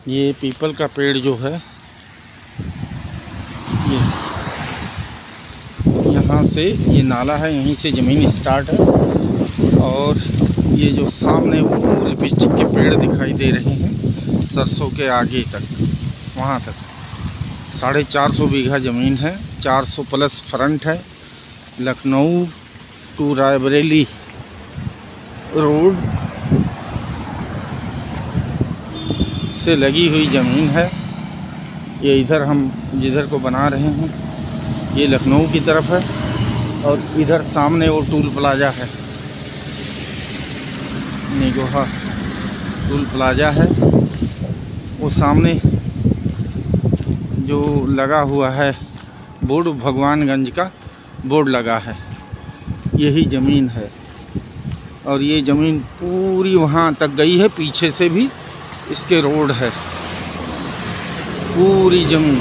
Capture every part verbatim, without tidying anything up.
ये पीपल का पेड़ जो है, ये यहाँ से ये नाला है, यहीं से ज़मीन स्टार्ट है। और ये जो सामने वो लिपस्टिक के पेड़ दिखाई दे रहे हैं, सरसों के आगे तक, वहाँ तक साढ़े चार सौ बीघा ज़मीन है। चार सौ प्लस फ्रंट है। लखनऊ टू रायबरेली रोड से लगी हुई ज़मीन है। ये इधर हम जिधर को बना रहे हैं ये लखनऊ की तरफ है, और इधर सामने वो टूल प्लाजा है, निगोहा टूल प्लाजा है। वो सामने जो लगा हुआ है बोर्ड, भगवानगंज का बोर्ड लगा है, यही ज़मीन है। और ये ज़मीन पूरी वहाँ तक गई है, पीछे से भी इसके रोड है, पूरी ज़मीन।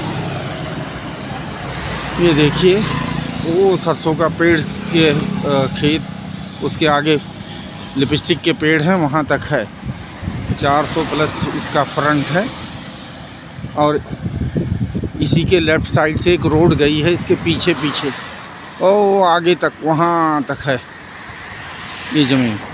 ये देखिए वो सरसों का पेड़ के खेत, उसके आगे लिपस्टिक के पेड़ हैं, वहाँ तक है। चार सौ प्लस इसका फ्रंट है। और इसी के लेफ़्ट साइड से एक रोड गई है, इसके पीछे पीछे, और आगे तक, वहाँ तक है ये ज़मीन।